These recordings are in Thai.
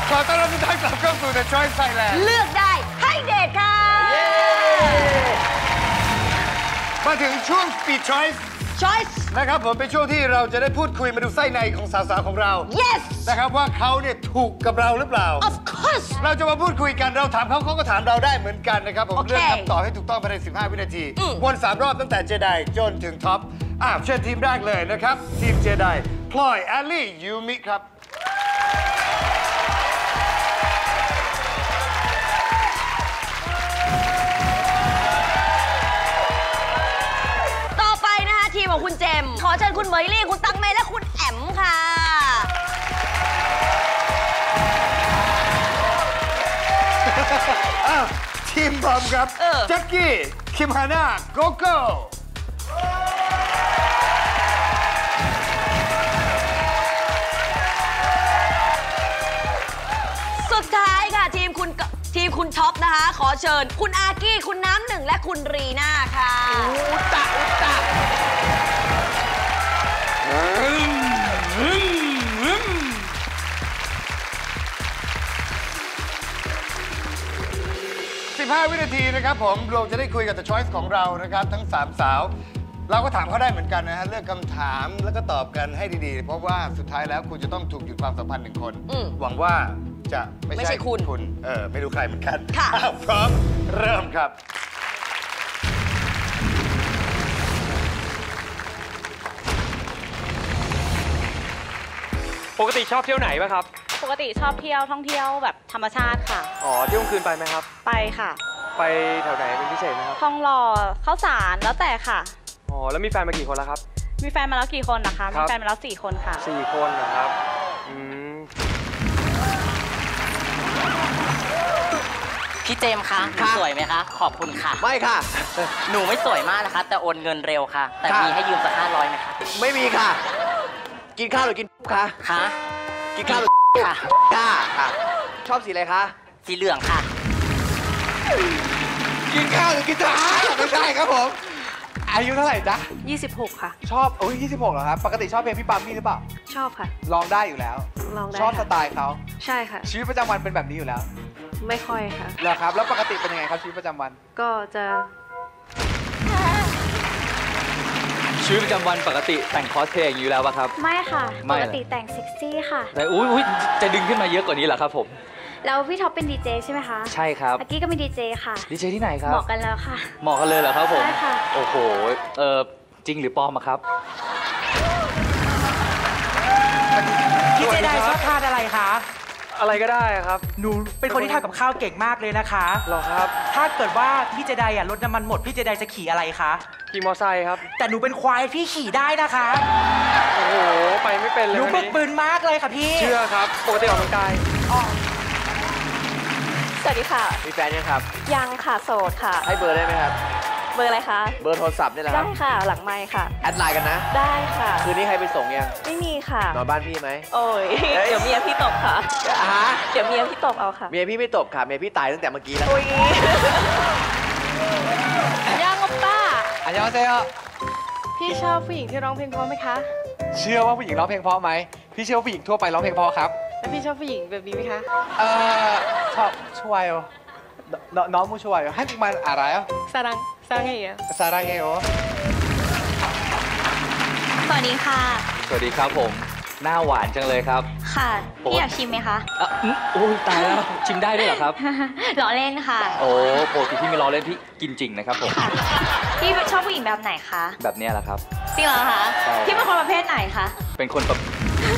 ขอต้อนรับทุกท่านกลับเข้าสู่ The Choice Thailand เลือกได้ให้เดทค่ะมาถึงช่วง Speed Choice นะครับผมเป็นช่วงที่เราจะได้พูดคุยมาดูไส้ในของสาวๆของเรา Yes นะครับว่าเขาเนี่ยถูกกับเราหรือเปล่า Of course เราจะมาพูดคุยกันเราถามเขาเขาก็ถามเราได้เหมือนกันนะครับผม Okay เลือกคำตอบให้ถูกต้องภายใน15 วินาทีวน3 รอบตั้งแต่เจไดจนถึงท็อปเชิญทีมแรกเลยนะครับทีมเจไดพลอยแอลลี่ยูมิครับทีมของคุณเจมขอเชิญคุณเหมยลี่คุณตังเมย์และคุณแอมค่ะทีมบอมครับแจ็คกี้คิมฮาน่าโกโก้สุดท้ายค่ะทีมคุณท็อปนะคะขอเชิญคุณอากี้คุณน้ำหนึ่งและคุณรีน่าค่ะอุตตะ15 วินาทีนะครับผมเราจะได้คุยกับ The Choice ของเรานะครับทั้ง3 สาวเราก็ถามเขาได้เหมือนกันนะฮะเลือกคำถามแล้วก็ตอบกันให้ดีๆเพราะว่าสุดท้ายแล้วคุณจะต้องถูกหยุดความสัมพันธ์1 คนหวังว่าจะไม่ใช่คุณไม่รู้ใครเหมือนกันพร้อมเริ่มครับปกติชอบเที่ยวไหนป่ะครับปกติชอบเที่ยวท่องเที่ยวแบบธรรมชาติค่ะอ๋อเที่ยวกลางคืนไปไหมครับไปค่ะไปแถวไหนเป็นพิเศษไหมครับทองหล่อข้าวสารแล้วแต่ค่ะอ๋อแล้วมีแฟนมากี่คนแล้วครับมีแฟนมาแล้วกี่คนนะคะมีแฟนมาแล้ว4 คนค่ะ 4 คนนะครับพี่เจมคะสวยไหมคะขอบคุณค่ะไม่ค่ะหนูไม่สวยมากนะคะแต่โอนเงินเร็วค่ะแต่มีให้ยืมสัก500ไหมคะไม่มีค่ะกินข้าวหรือกินคะคะกินข้าวหรือค่ะค่ะชอบสีอะไรคะสีเหลืองค่ะกินข้าวหรือกินจ้าไม่ใช่ครับผมอายุเท่าไหร่จ๊ะ 26ค่ะชอบ26เหรอครับปกติชอบเพลงพี่ปั๊มมี่หรือเปล่าชอบค่ะร้องได้อยู่แล้วร้องได้ชอบสไตล์เขาใช่ค่ะชีวิตประจำวันเป็นแบบนี้อยู่แล้วไม่ค่อยค่ะเหรอครับแล้วปกติเป็นยังไงครับชีวิตประจำวันก็จะชีวิตประจำวันปกติแต่งคอสเพลย์อย่างนี้อยู่แล้วป่ะครับไม่ค่ะปกติแต่งเซ็กซี่ค่ะแต่อุ้ยจะดึงขึ้นมาเยอะกว่านี้เหรอครับผมแล้วพี่ท็อปเป็นดีเจใช่ไหมคะใช่ครับอากี้ก็เป็นดีเจค่ะดีเจที่ไหนครับเหมาะกันแล้วค่ะเหมาะกันเลยเหรอครับผมใช่ค่ะโอ้โหจริงหรือปลอมอะครับพี่เจไดชอบทานอะไรคะอะไรก็ได้ครับหนูเป็นคนที่ทำกับข้าวเก่งมากเลยนะคะหรอครับถ้าเกิดว่าพี่เจไดรถน้ำมันหมดพี่เจไดจะขี่อะไรคะขี่มอเตอร์ไซค์ครับแต่หนูเป็นควายพี่ขี่ได้นะคะโอ้โหไปไม่เป็นเลยหนูบึกบึนมากเลยค่ะพี่เชื่อครับปกติออกกำลังกายสวัสดีค่ะมีแฟนยังครับยังค่ะโสดค่ะให้เบอร์ได้ไหมครับเบอร์อะไรคะเบอร์โทรศัพท์นี่แหละได้ค่ะหลังไมค์ค่ะแอดไลน์กันนะได้ค่ะคืนนี้ใครไปส่งยังไม่มีค่ะนอนบ้านพี่ไหมโอ้ยเดี๋ยวเมียพี่ตบค่ะเดี๋ยวเมียพี่ตบเอาค่ะเมียพี่ไม่ตบค่ะเมียพี่ตายตั้งแต่เมื่อกี้แล้วยังอป้าอันยองเซโยพี่ชอบผู้หญิงที่ร้องเพลงเพราะไหมคะเชื่อว่าผู้หญิงร้องเพลงเพราะไหมพี่เชื่อว่าผู้หญิงทั่วไปร้องเพลงเพราะครับแล้วพี่ชอบผู้หญิงแบบนี้ไหมคะชอบช่วยน้องมูช่วยให้มันอะไรอ่ะซารังเฮโยซารังเฮโยสวัสดีค่ะสวัสดีครับผมหน้าหวานจังเลยครับค่ะพี่อยากชิมไหมคะโอ้ยตายแล้วชิมได้ด้วยเหรอครับล้อเล่นค่ะโอ้ปกติพี่ไม่ล้อเล่นพี่กินจริงนะครับผมพี่ชอบผู้หญิงแบบไหนคะแบบนี้แหละครับจริงเหรอคะพี่เป็นคนประเภทไหนคะเป็นคนแบบ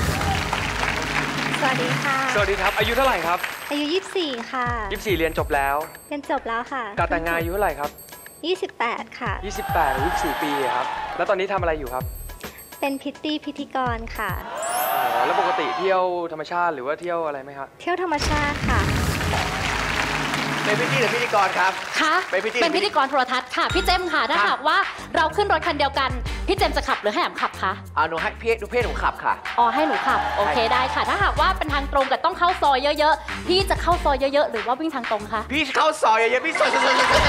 สวัสดีค่ะสวัสดีครับอายุเท่าไหร่ครับอายุ24ค่ะ 24เรียนจบแล้วเรียนจบแล้วค่ะการแต่งงานอายุเท่าไหร่ครับ 28ค่ะ 28หรือ24ปีครับแล้วตอนนี้ทำอะไรอยู่ครับเป็นพิธีกรค่ะอ๋อแล้วปกติเที่ยวธรรมชาติหรือว่าเที่ยวอะไรไหมครับเที่ยวธรรมชาติค่ะเป็นพิธีหรือพิธีกรครับค่ะเป็นพิธีกรโทรทัศน์ค่ะพี่เจมค่ะถ้าหากว่าเราขึ้นรถคันเดียวกันพี่เจมจะขับหรือให้แอมขับคะหนูให้พี่ดูเพศหนูขับค่ะอ๋อให้หนูขับโอเคได้ค่ะถ้าหากว่าเป็นทางตรงแต่ต้องเข้าซอยเยอะๆพี่จะเข้าซอยเยอะๆหรือว่าวิ่งทางตรงคะพี่เข้าซอยเยอะๆพี่ซอย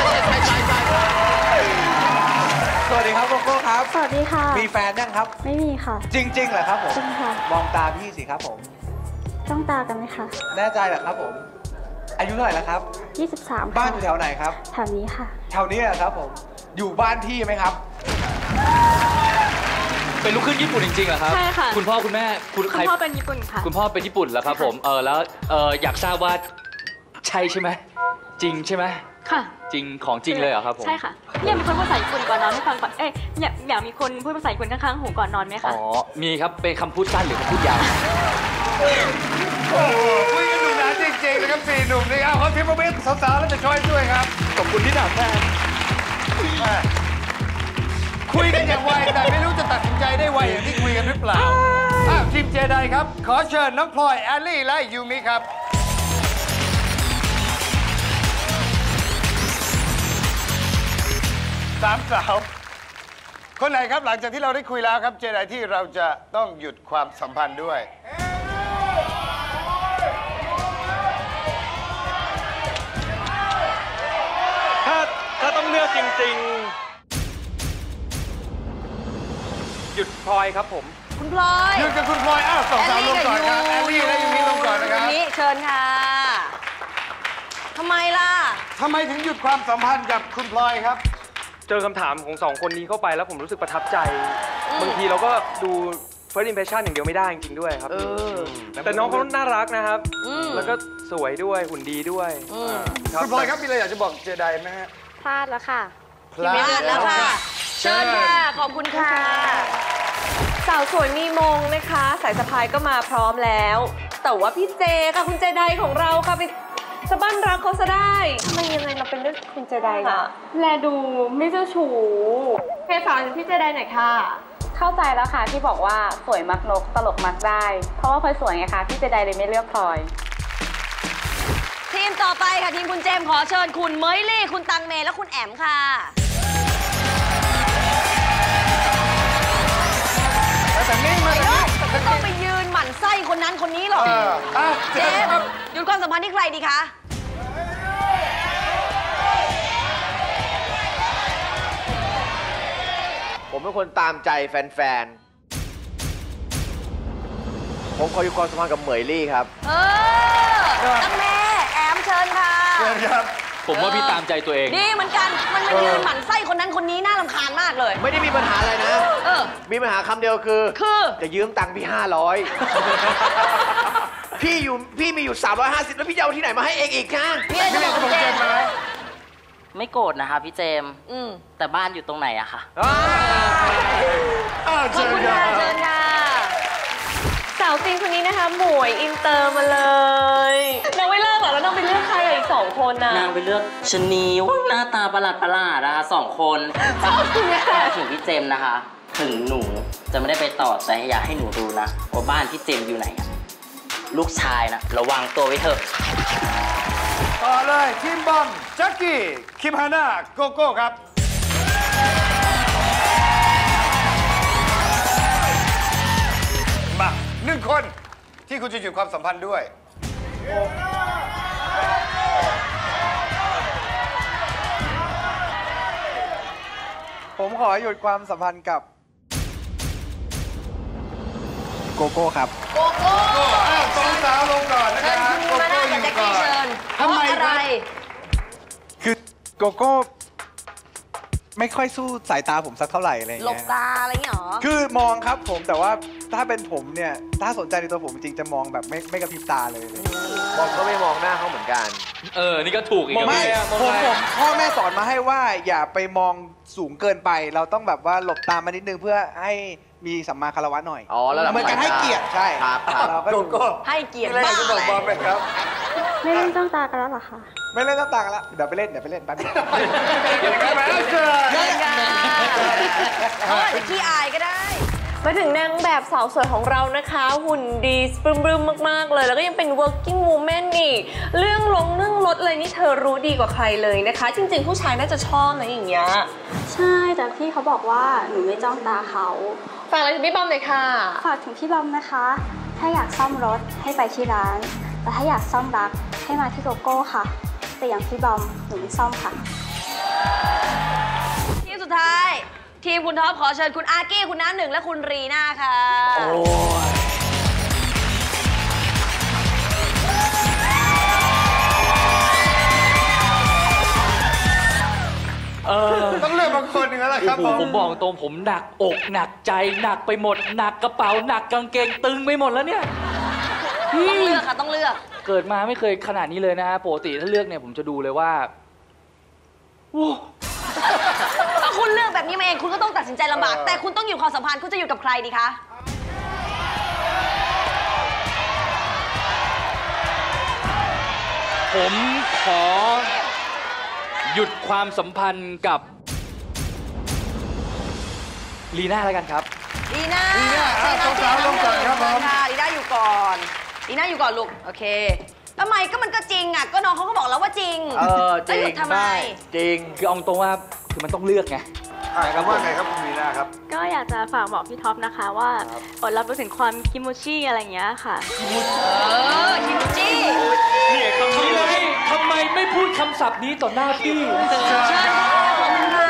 สวัสดีครับโกโก้ครับสวัสดีค่ะมีแฟนยังครับไม่มีค่ะจริงๆเหรอครับผมจริงค่ะมองตาพี่สิครับผมจ้องตากันไหมคะแน่ใจเหรอครับผม อายุเท่าไหร่แล้วครับ 23 บ้านอยู่แถวไหนครับแถวนี้ค่ะแถวนี้เหรอครับผม อยู่บ้านพี่ไหมครับเป็นลูกครึ่งญี่ปุ่นจริงๆเหรอครับใช่ค่ะคุณพ่อคุณแม่คุณคุณพ่อเป็นญี่ปุ่นค่ะคุณพ่อเป็นญี่ปุ่นเหรอครับผมแล้วอยากทราบว่าใช่ใช่ไหมจริงใช่ไหมค่ะจริงของจริงเลยเหรอครับผมใช่ค่ะอยากมีคนพูดภาษาญี่ปุ่นก่อนนอนให้ฟังก่อนอยากมีคนพูดภาษาญี่ปุ่นข้างๆหูก่อนนอนไหมคะอ๋อมีครับเป็นคำพูดสั้นหรือคำพูดยาวโอ้โหคุยกันหนุกหนาจริงๆนะครับ4 หนุ่มนี่เอาขอทีมโมเมนต์สาวๆแล้วจะช่วยด้วยครับขอบคุณที่ถามแม่คุยกันอย่างไวแต่ไม่รู้จะตัดสินใจได้ไวอย่างที่คุยกันหรือเปล่าทีมเจไดครับขอเชิญน้องพลอยแอลลี่และยูมิครับสามสาวคนไหนครับหลังจากที่เราได้คุยแล้วครับเจไดที่เราจะต้องหยุดความสัมพันธ์ด้วยถ้าต้องเลือกจริงๆ หยุดพลอยครับผมคุณพลอยหยุดกับคุณพลอยอ้าวสองสาวลงก่อนครับแอลลี่และยูมิลงก่อนนะครับยูมิเชิญค่ะทำไมล่ะทำไมถึงหยุดความสัมพันธ์กับคุณพลอยครับเจอคำถามของสองคนนี้เข้าไปแล้วผมรู้สึกประทับใจ บางทีเราก็ดู first impression อย่างเดียวไม่ได้จริงๆด้วยครับแต่น้องเขาน่ารักนะครับ แล้วก็สวยด้วยหุ่นดีด้วยคุณพลอยครับมีอะไรอยากจะบอกเจไดไหมฮะพลาดแล้วค่ะพลาดแล้วค่ะ เชิญค่ะ ขอบคุณค่ะสาวสวยมีมงนะคะ สายสะพายก็มาพร้อมแล้ว แต่ว่าพี่เจค่ะคุณเจไดของเราค่ะไปสะบั้นรักเขาซะได้มันยังไงมาเป็นเรื่องคุณเจไดล่ะแลดูไม่เจ้าชู้เพศสอนพี่เจไดหน่อยค่ะ เข้าใจแล้วค่ะที่บอกว่าสวยมักนกตลกมักได้ เพราะว่าพลอยสวยไงคะพี่เจไดเลยไม่เลือกพลอยทีมต่อไปค่ะทีมคุณเจมส์ขอเชิญคุณเมยลี่คุณตังเมและคุณแอมค่ะแต่นี่มาไม่ต้องไปยืนหมั่นไส้คนนั้นคนนี้หรอกเจมส์หยุดความสัมพันธ์ที่ใครดีคะผมเป็นคนตามใจแฟนๆ ผมขออยู่ความสัมพันธ์กับเหมยลี่ครับตังเมแอมเชิญค่ะเชิญครับผมว่าพี่ตามใจตัวเองดีเหมือนกันมันมายืนหมั่นไส้คนนั้นคนนี้น่ารำคาญมากเลยไม่ได้มีปัญหาอะไรนะ มีปัญหาคำเดียวคือจะยืมตังค์พี่500 พี่มีอยู่350แล้วพี่จะเอาที่ไหนมาให้เองอีกคะพี่จะบอกคุณเจมส์ไม่โกรธนะคะพี่เจมส์แต่บ้านอยู่ตรงไหนอะคะขอบคุณค่ะเชิญค่ะสาวจีนคนนี้นะคะหมวยอินเตอร์มาเลยนางไม่เลิกหรอแล้วนางไปเลือกใครอีก2 คนนะนางไปเลือกชะนีหน้าตาประหลาดนะคะ2 คนแต่ถึงพี่เจมส์นะคะ ถึงหนูจะไม่ได้ไปต่อแต่อยากให้หนูดูนะว่าบ้านพี่เจมส์อยู่ไหนอะลูกชายนะระวังตัวไว้เถอะต่อเลยทีมบอมแจ็คกี้คิมฮาน่าโกโก้ครับมา1 คนที่คุณจะหยุดความสัมพันธ์ด้วยผมขอหยุดความสัมพันธ์กับโกโก้ครับโกโก้สองสาวลงก่อนนะคเชิรับญคุณมาน่ากับแจ็คกี้เชิญเพราะอะไรคือโกโก้ไม่ค่อยสู้สายตาผมสักเท่าไหร่อะไรอย่างหลเงี้บยตาอะไรอย่างเงี้ยหรอคือมองครับผมแต่ว่าถ้าเป็นผมเนี่ยถ้าสนใจในตัวผมจริงจะมองแบบไม่กระพริบตาเลยบอมก็ไม่มองหน้าเขาเหมือนกันนี่ก็ถูกอีกไม่ผมพ่อแม่สอนมาให้ว่าอย่าไปมองสูงเกินไป เราต้องแบบว่าหลบตามานิดนึงเพื่อให้มีสัมมาคารวะหน่อยอ๋อแล้วเหมือนกันให้เกียรติใช่ครับเราก็โกดูโก้ให้เกียรติอะไรบ้าจะบอกบอมไหมครับไม่เล่นจ้องตากันแล้วเหรอคะไม่เล่นต่างกันแล้วเดี๋ยวไปเล่นแป๊บนึงเดี๋ยวครับแล้วเชิญเชิญค่ะเขาอาจจะขี้อายก็ได้มาถึงนางแบบสาวสวยของเรานะคะหุ่นดีปรึมๆมากๆเลยแล้วก็ยังเป็น working woman อีกเรื่องรถเลยนี่เธอรู้ดีกว่าใครเลยนะคะ จริงๆผู้ชายน่าจะชอบนะอย่างเงี้ยใช่แต่พี่เขาบอกว่าหนูไม่จ้องตาเขาฝากอะไรถึงพี่บอมเลยค่ะฝากถึงพี่บอมนะคะ ถ้าอยากซ่อมรถให้ไปที่ร้าน แต่ถ้าอยากซ่อมรักให้มาที่โกโก้ค่ะ แต่อย่างพี่บอมหนูไม่ซ่อมค่ะทีมสุดท้ายทีมคุณท็อปขอเชิญคุณอาร์กี้คุณน้ำหนึ่งและคุณรีน่าค่ะโอ้ยคนหนึ่งแล้วล่ะครับโอ้โหผมบอกตรงผมหนักอกหนักใจหนักไปหมดหนักกระเป๋าหนักกางเกงตึงไปหมดแล้วเนี่ยต้องเลือกค่ะต้องเลือกเกิดมาไม่เคยขนาดนี้เลยนะฮะปกติถ้าเลือกเนี่ยผมจะดูเลยว่าว้าวถ้าคุณเลือกแบบนี้มาเองคุณก็ต้องตัดสินใจลำบาก แต่คุณต้องอยู่ความสัมพันธ์คุณจะอยู่กับใครดีคะผมขอหยุดความสัมพันธ์กับลีน่าแล้วกันครับลีน่าสาวๆลงก่อนครับผมลีน่าอยู่ก่อนลีน่าอยู่ก่อนลูกโอเคทำไมก็มันก็จริงอ่ะก็น้องเขาก็บอกแล้วว่าจริงจริงแล้วหยุดทำไมจริงคือเอาตรงว่าคือมันต้องเลือกไงครับว่าไงครับคุณมีนาครับก็อยากจะฝากบอกพี่ท็อปนะคะว่าอดรับรู้ถึงความคิโมชิอะไรอย่างเงี้ยค่ะคิมจี้ทำไมไม่พูดคำศัพท์นี้ต่อหน้าพี่เชิญขอบคุณค่ะ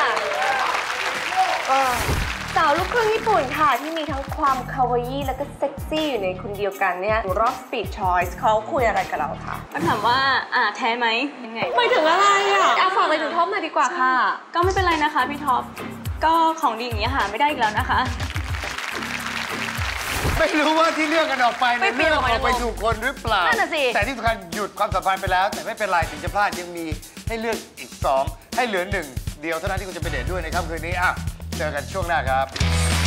สาวลูกครึ่งญี่ปุ่นค่ะ ที่มีทั้งความคาวาอี้แล้วก็เซ็กซี่อยู่ในคนเดียวกันเนี่ยรอบ Speed Choice เขาคุยอะไรกับเราคะก็ถามว่าแท้ไหมยังไงไปถึงอะไรอ่ะฝากไปถึงท็อปหน่อยดีกว่าค่ะก็ไม่เป็นไรนะคะพี่ท็อป ก็ของดีอย่างเงี้ยหาไม่ได้อีกแล้วนะคะไม่รู้ว่าที่เลือกกันออกไปไม่เนี่ยเปลี่เลืยนอกออกไปถูกคนหรือเปล่านั่นน่ะสิแต่ที่สำคัญหยุดความสัมพันธ์ไปแล้ว แต่ไม่เป็นไรถึงจะพลาดยังมีให้เลือกอีก 2 ให้เหลือ1 เดียวเท่านั้นที่คุณจะไปเดทด้วยในค่ำคืนนี้อ่ะเจอกันช่วงหน้าครับ